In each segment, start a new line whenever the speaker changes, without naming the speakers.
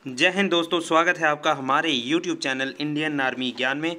जय हिंद दोस्तों, स्वागत है आपका हमारे YouTube चैनल इंडियन आर्मी ज्ञान में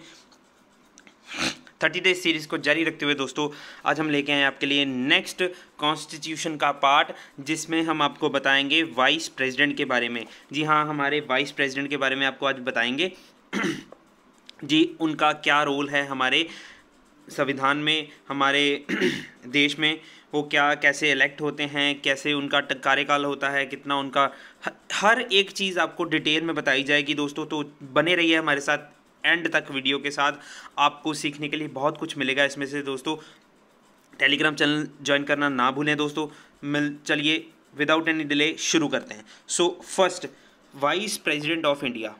30 डेज सीरीज़ को जारी रखते हुए दोस्तों आज हम लेके आए आपके लिए नेक्स्ट कॉन्स्टिट्यूशन का पार्ट, जिसमें हम आपको बताएंगे वाइस प्रेसिडेंट के बारे में। जी हाँ, हमारे वाइस प्रेसिडेंट के बारे में आपको आज बताएंगे जी, उनका क्या रोल है हमारे संविधान में, हमारे देश में, वो क्या कैसे इलेक्ट होते हैं, कैसे उनका कार्यकाल होता है, कितना उनका हर एक चीज़ आपको डिटेल में बताई जाएगी दोस्तों। तो बने रहिए हमारे साथ एंड तक वीडियो के साथ, आपको सीखने के लिए बहुत कुछ मिलेगा इसमें से दोस्तों। टेलीग्राम चैनल ज्वाइन करना ना भूलें दोस्तों। चलिए विदाउट एनी डिले शुरू करते हैं। So first, vice president of India.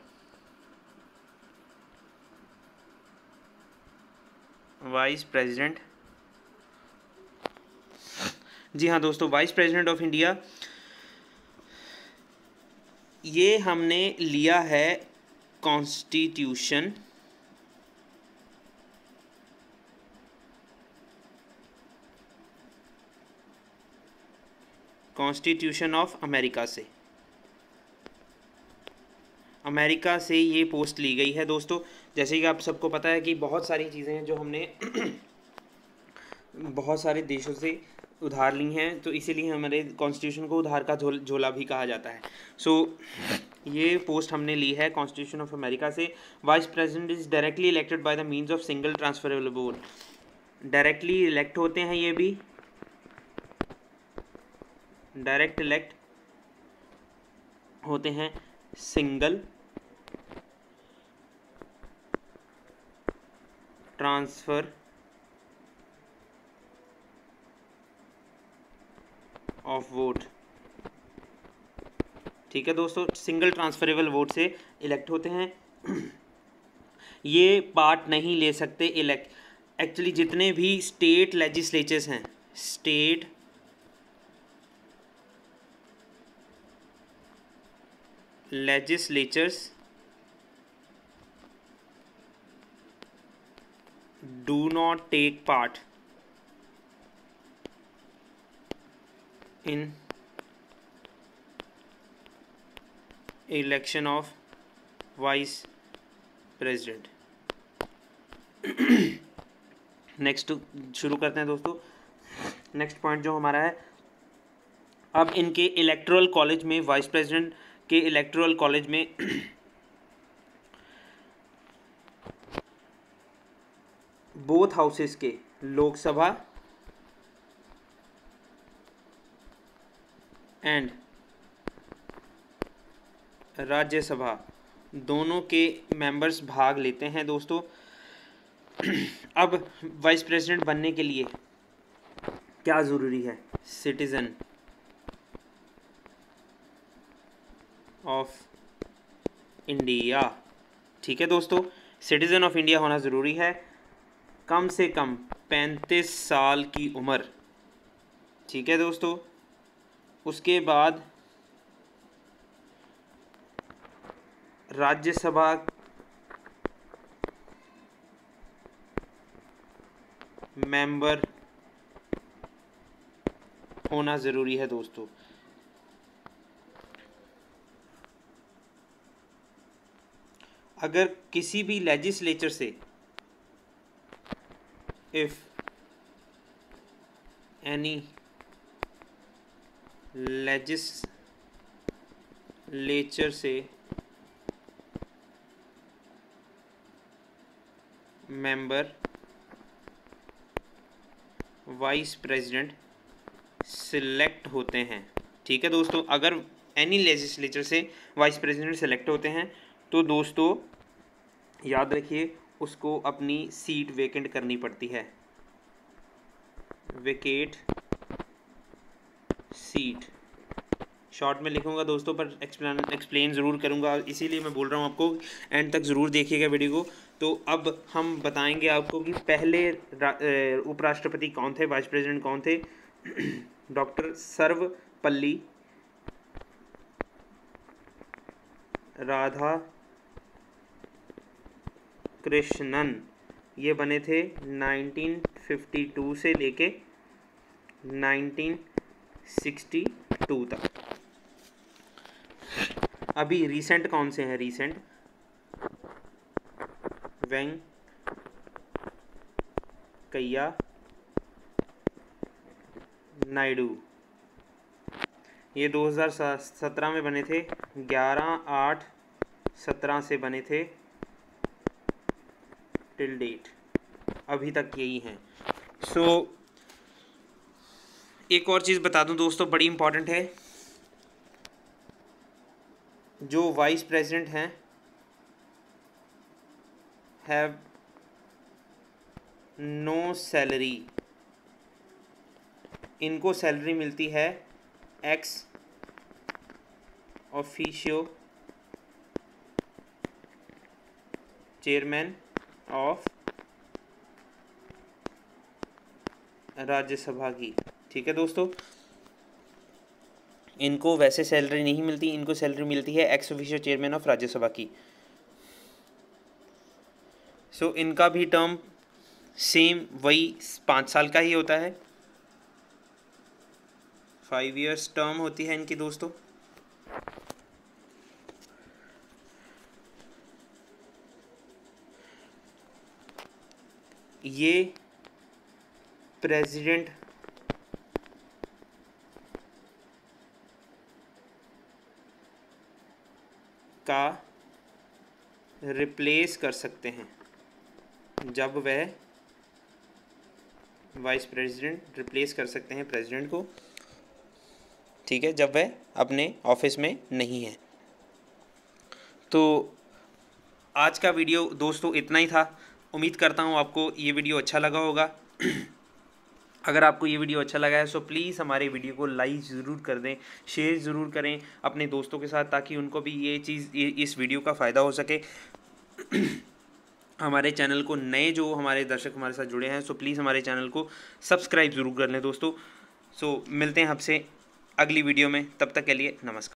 Vice president, जी हाँ दोस्तों, वाइस प्रेसिडेंट ऑफ इंडिया ये हमने लिया है कॉन्स्टिट्यूशन ऑफ अमेरिका से। अमेरिका से ये पोस्ट ली गई है दोस्तों। जैसे कि आप सबको पता है कि बहुत सारी चीज़ें हैं जो हमने बहुत सारे देशों से उधार ली हैं, तो इसीलिए हमारे कॉन्स्टिट्यूशन को उधार का झोला भी कहा जाता है। सो ये पोस्ट हमने ली है कॉन्स्टिट्यूशन ऑफ अमेरिका से। Vice president is directly elected by the means of single transferable vote. Directly elect होते हैं, ये भी डायरेक्ट इलेक्ट होते हैं सिंगल ट्रांसफर ऑफ वोट। ठीक है दोस्तों, सिंगल ट्रांसफरेबल वोट से इलेक्ट होते हैं। ये पार्ट नहीं ले सकते एक्चुअली जितने भी स्टेट लेजिस्लेचर्स हैं, state legislatures do not take part in election of vice president। Next शुरू करते हैं दोस्तों। नेक्स्ट पॉइंट जो हमारा है, अब इनके इलेक्टोरल कॉलेज में, वाइस प्रेसिडेंट के इलेक्टोरल कॉलेज में बोथ हाउसेस के, लोकसभा एंड राज्यसभा, दोनों के मेंबर्स भाग लेते हैं दोस्तों। अब वाइस प्रेसिडेंट बनने के लिए क्या ज़रूरी है? Citizen of India. ठीक है दोस्तों, सिटीज़न ऑफ इंडिया होना ज़रूरी है। कम से कम 35 साल की उम्र। ठीक है दोस्तों, उसके बाद राज्यसभा मेंबर होना ज़रूरी है दोस्तों। अगर किसी भी लेजिस्लेचर से, इफ एनी लेजिस्लेचर से मेंबर वाइस प्रेसिडेंट सिलेक्ट होते हैं। ठीक है दोस्तों, अगर एनी लेजिस्लेचर से वाइस प्रेसिडेंट सिलेक्ट होते हैं तो दोस्तों याद रखिए, उसको अपनी सीट वेकेंट करनी पड़ती है। वेकेट सीट शॉर्ट में लिखूंगा दोस्तों, पर एक्सप्लेन ज़रूर करूंगा, इसीलिए मैं बोल रहा हूं आपको एंड तक ज़रूर देखिएगा वीडियो को। तो अब हम बताएंगे आपको कि पहले उपराष्ट्रपति कौन थे, वाइस प्रेसिडेंट कौन थे। डॉक्टर सर्वपल्ली राधा कृष्णन, ये बने थे 1952 से लेके 1962 तक। अभी रीसेंट कौन से हैं? रीसेंट वेंकैया नायडू, ये 2017 में बने थे, 11/8/17 से बने थे टिल डेट, अभी तक यही हैं। एक और चीज़ बता दूं दोस्तों, बड़ी इम्पॉर्टेंट है, जो वाइस प्रेसिडेंट हैं हैव नो सैलरी, इनको सैलरी मिलती है ex officio chairman of Rajya Sabha की। ठीक है दोस्तों, इनको वैसे सैलरी नहीं मिलती, इनको सैलरी मिलती है ex officio chairman of Rajya Sabha की। इनका भी टर्म सेम वही 5 साल का ही होता है, 5 इयर्स टर्म होती है इनकी दोस्तों। ये प्रेसिडेंट का रिप्लेस कर सकते हैं जब वह वाइस प्रेसिडेंट रिप्लेस कर सकते हैं प्रेसिडेंट को, ठीक है, जब वह अपने ऑफिस में नहीं है। तो आज का वीडियो दोस्तों इतना ही था। उम्मीद करता हूँ आपको ये वीडियो अच्छा लगा होगा। अगर आपको ये वीडियो अच्छा लगा है तो प्लीज़ हमारे वीडियो को लाइक ज़रूर कर दें, शेयर ज़रूर करें अपने दोस्तों के साथ, ताकि उनको भी ये चीज़, इस वीडियो का फ़ायदा हो सके। हमारे चैनल को नए जो हमारे दर्शक हमारे साथ जुड़े हैं, प्लीज़ हमारे चैनल को सब्सक्राइब ज़रूर कर लें दोस्तों। मिलते हैं आपसे अगली वीडियो में, तब तक के लिए नमस्कार।